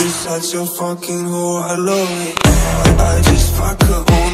such a fucking whore, I love it. I just fuck her.